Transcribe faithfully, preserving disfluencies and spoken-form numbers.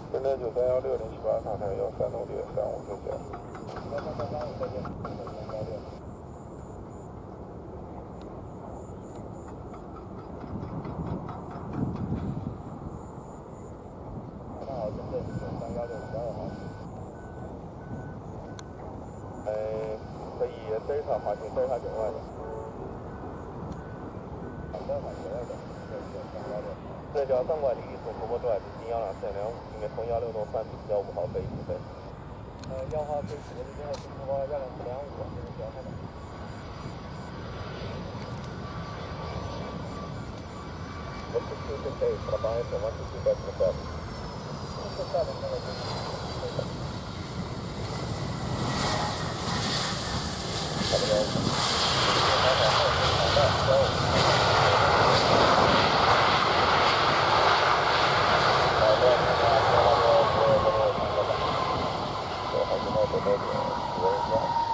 现在九三幺六零七八上台幺三六点三五九九。 幺三三三五再见，九三幺六。那好，深圳九三幺六十二号。 呃，可以德尔塔滑行，德尔塔境外的。 德尔塔境外的，对九三幺六。 这叫上管理从中国转，经幺两三两五，应该从幺六到三幺五号飞机飞。 呃，幺号飞直之后，从幺两四两五，这是标号的。 我是去这可以，他帮你什么自己在这个。 这下的那个就是。 差不多。好好好，好的，走。好的，那那那那我我我我我我我我我我我我我我我